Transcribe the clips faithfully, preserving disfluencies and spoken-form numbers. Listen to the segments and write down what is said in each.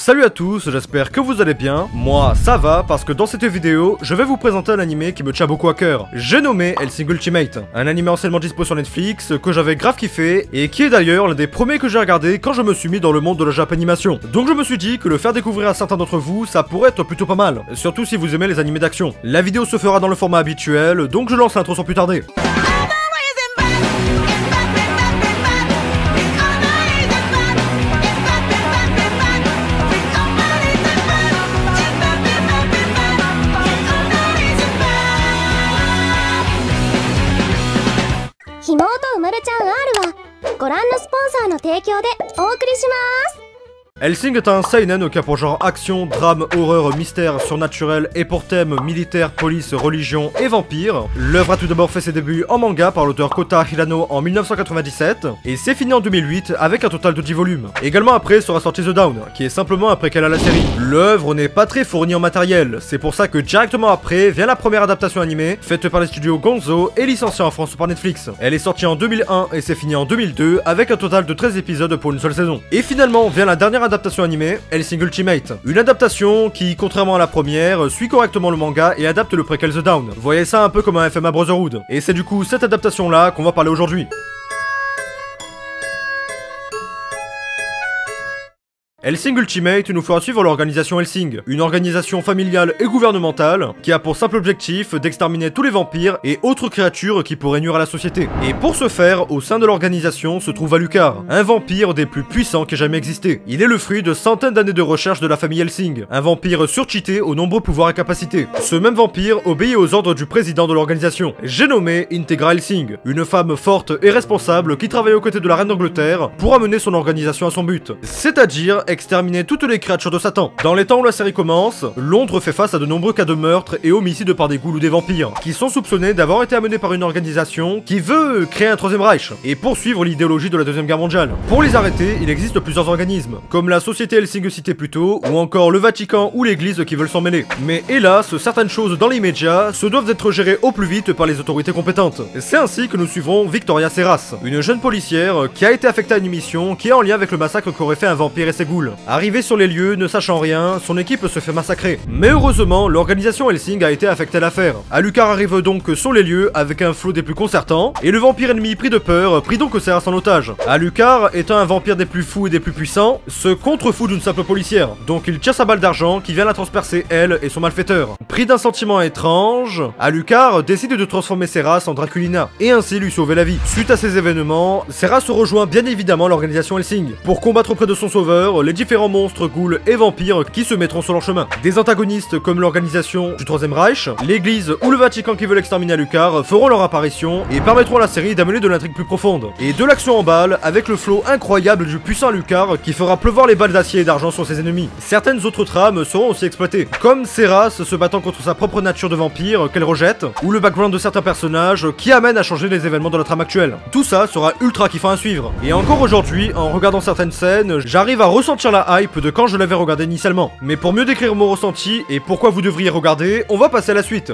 Salut à tous, j'espère que vous allez bien. Moi, ça va, parce que dans cette vidéo, je vais vous présenter un animé qui me tient beaucoup à cœur. J'ai nommé Hellsing Ultimate, un animé anciennement dispo sur Netflix, que j'avais grave kiffé, et qui est d'ailleurs l'un des premiers que j'ai regardé quand je me suis mis dans le monde de la Japanimation. Donc je me suis dit que le faire découvrir à certains d'entre vous, ça pourrait être plutôt pas mal, surtout si vous aimez les animés d'action. La vidéo se fera dans le format habituel, donc je lance l'intro sans plus tarder. Hellsing est un seinen qui a pour genre action, drame, horreur, mystère, surnaturel et pour thème militaire, police, religion et vampire. L'œuvre a tout d'abord fait ses débuts en manga par l'auteur Kota Hirano en mille neuf cent quatre-vingt-dix-sept et c'est fini en deux mille huit avec un total de dix volumes. Également après sera sorti The Down, qui est simplement un préquel à la série. L'œuvre n'est pas très fournie en matériel, c'est pour ça que directement après vient la première adaptation animée faite par les studios Gonzo et licenciée en France par Netflix. Elle est sortie en deux mille un et c'est fini en deux mille deux avec un total de treize épisodes pour une seule saison. Et finalement vient la dernière adaptation animée, Hellsing Ultimate. Une adaptation qui, contrairement à la première, suit correctement le manga et adapte le préquel The Down. Voyez ça un peu comme un F M A Brotherhood. Et c'est du coup cette adaptation là qu'on va parler aujourd'hui. Hellsing Ultimate nous fera suivre l'organisation Hellsing, une organisation familiale et gouvernementale qui a pour simple objectif d'exterminer tous les vampires et autres créatures qui pourraient nuire à la société. Et pour ce faire, au sein de l'organisation se trouve Alucard, un vampire des plus puissants qui ait jamais existé. Il est le fruit de centaines d'années de recherche de la famille Hellsing, un vampire surcheaté aux nombreux pouvoirs et capacités. Ce même vampire obéit aux ordres du président de l'organisation. J'ai nommé Integra Hellsing, une femme forte et responsable qui travaille aux côtés de la reine d'Angleterre pour amener son organisation à son but, c'est-à-dire exterminer toutes les créatures de Satan. Dans les temps où la série commence, Londres fait face à de nombreux cas de meurtres et homicides par des ghouls ou des vampires, qui sont soupçonnés d'avoir été amenés par une organisation qui veut créer un troisième Reich et poursuivre l'idéologie de la deuxième guerre mondiale. Pour les arrêter, il existe plusieurs organismes, comme la société Hellsing citée plus tôt, ou encore le Vatican ou l'église qui veulent s'en mêler. Mais hélas, certaines choses dans l'immédiat se doivent être gérées au plus vite par les autorités compétentes. C'est ainsi que nous suivrons Victoria Serras, une jeune policière qui a été affectée à une mission qui est en lien avec le massacre qu'aurait fait un vampire et ses ghouls. Arrivé sur les lieux, ne sachant rien, son équipe se fait massacrer. Mais heureusement, l'organisation Hellsing a été affectée à l'affaire. Alucard arrive donc sur les lieux avec un flot des plus concertants, et le vampire ennemi pris de peur prit donc Serras en otage. Alucard étant un vampire des plus fous et des plus puissants, se contrefout d'une simple policière. Donc il tire sa balle d'argent qui vient la transpercer elle et son malfaiteur. Pris d'un sentiment étrange, Alucard décide de transformer Serras en Draculina, et ainsi lui sauver la vie. Suite à ces événements, Serras rejoint bien évidemment l'organisation Hellsing, pour combattre auprès de son sauveur les différents monstres, ghouls et vampires qui se mettront sur leur chemin. Des antagonistes comme l'organisation du troisième Reich, l'église ou le Vatican qui veulent exterminer Alucard feront leur apparition et permettront à la série d'amener de l'intrigue plus profonde. Et de l'action en balle avec le flow incroyable du puissant Alucard qui fera pleuvoir les balles d'acier et d'argent sur ses ennemis. Certaines autres trames seront aussi exploitées, comme Serras se battant contre sa propre nature de vampire qu'elle rejette, ou le background de certains personnages qui amènent à changer les événements de la trame actuelle. Tout ça sera ultra kiffant à suivre. Et encore aujourd'hui, en regardant certaines scènes, j'arrive à ressentir la hype de quand je l'avais regardé initialement. Mais pour mieux décrire mon ressenti et pourquoi vous devriez regarder, on va passer à la suite.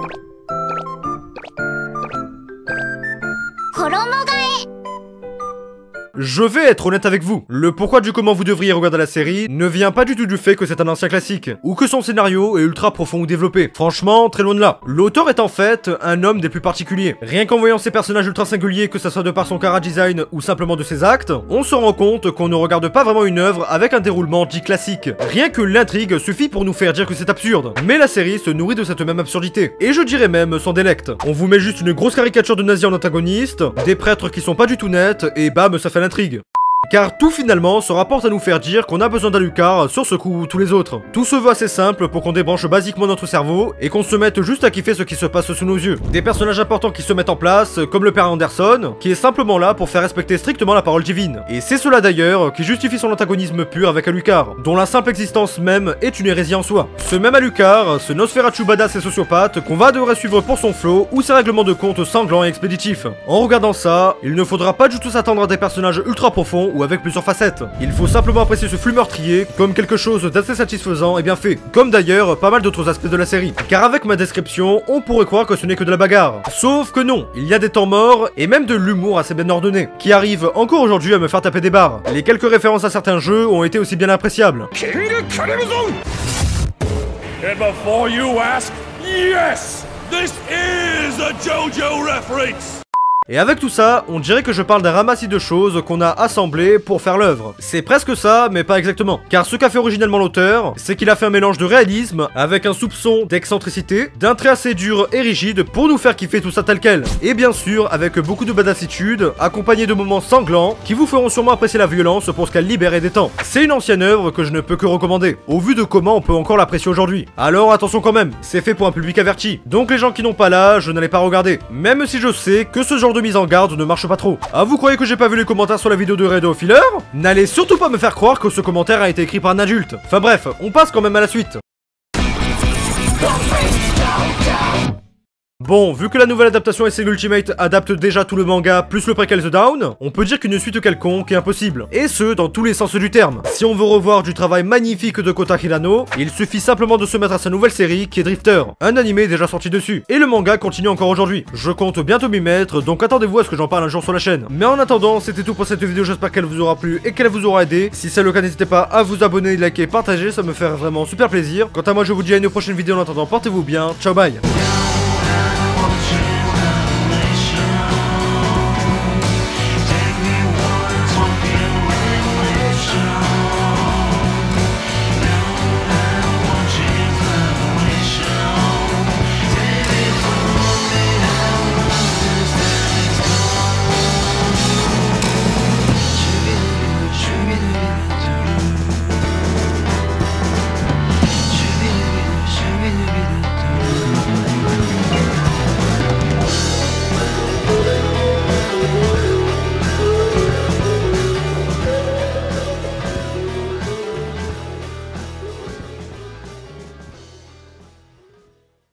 Je vais être honnête avec vous, le pourquoi du comment vous devriez regarder la série ne vient pas du tout du fait que c'est un ancien classique, ou que son scénario est ultra profond ou développé. Franchement, très loin de là. L'auteur est en fait un homme des plus particuliers. Rien qu'en voyant ses personnages ultra singuliers, que ça soit de par son chara-design ou simplement de ses actes, on se rend compte qu'on ne regarde pas vraiment une œuvre avec un déroulement dit classique. Rien que l'intrigue suffit pour nous faire dire que c'est absurde. Mais la série se nourrit de cette même absurdité, et je dirais même sans délecte. On vous met juste une grosse caricature de nazis en antagoniste, des prêtres qui sont pas du tout nets, et bam, ça fait l'intrigue. Car tout finalement se rapporte à nous faire dire qu'on a besoin d'Alucard sur ce coup ou tous les autres. Tout se veut assez simple pour qu'on débranche basiquement notre cerveau et qu'on se mette juste à kiffer ce qui se passe sous nos yeux. Des personnages importants qui se mettent en place, comme le père Anderson, qui est simplement là pour faire respecter strictement la parole divine. Et c'est cela d'ailleurs qui justifie son antagonisme pur avec Alucard, dont la simple existence même est une hérésie en soi. Ce même Alucard, ce Nosferatu badass et sociopathe qu'on va devoir suivre pour son flow ou ses règlements de compte sanglants et expéditifs. En regardant ça, il ne faudra pas du tout s'attendre à des personnages ultra profonds ou avec plusieurs facettes. Il faut simplement apprécier ce flux meurtrier comme quelque chose d'assez satisfaisant et bien fait, comme d'ailleurs pas mal d'autres aspects de la série. Car avec ma description, on pourrait croire que ce n'est que de la bagarre. Sauf que non, il y a des temps morts et même de l'humour assez bien ordonné, qui arrive encore aujourd'hui à me faire taper des barres. Les quelques références à certains jeux ont été aussi bien appréciables. And before you ask, yes, this is a JoJo reference. Et avec tout ça, on dirait que je parle d'un ramassis de choses qu'on a assemblées pour faire l'œuvre. C'est presque ça, mais pas exactement. Car ce qu'a fait originellement l'auteur, c'est qu'il a fait un mélange de réalisme avec un soupçon d'excentricité, d'un trait assez dur et rigide pour nous faire kiffer tout ça tel quel. Et bien sûr, avec beaucoup de badassitude, accompagné de moments sanglants qui vous feront sûrement apprécier la violence pour ce qu'elle libère et détend. C'est une ancienne œuvre que je ne peux que recommander, au vu de comment on peut encore l'apprécier aujourd'hui. Alors attention quand même, c'est fait pour un public averti. Donc les gens qui n'ont pas l'âge, n'allez pas regarder. Même si je sais que ce genre de mise en garde ne marche pas trop. Ah, vous croyez que j'ai pas vu les commentaires sur la vidéo de Redo Filler? N'allez surtout pas me faire croire que ce commentaire a été écrit par un adulte. Enfin bref, on passe quand même à la suite. Bon, vu que la nouvelle adaptation S N Ultimate adapte déjà tout le manga plus le préquel The Down, on peut dire qu'une suite quelconque est impossible. Et ce, dans tous les sens du terme. Si on veut revoir du travail magnifique de Kota Hirano, il suffit simplement de se mettre à sa nouvelle série qui est Drifter, un animé déjà sorti dessus. Et le manga continue encore aujourd'hui. Je compte bientôt m'y mettre, donc attendez-vous à ce que j'en parle un jour sur la chaîne. Mais en attendant, c'était tout pour cette vidéo, j'espère qu'elle vous aura plu et qu'elle vous aura aidé. Si c'est le cas, n'hésitez pas à vous abonner, liker, partager, ça me fait vraiment super plaisir. Quant à moi, je vous dis à une prochaine vidéo, en attendant, portez-vous bien, ciao bye.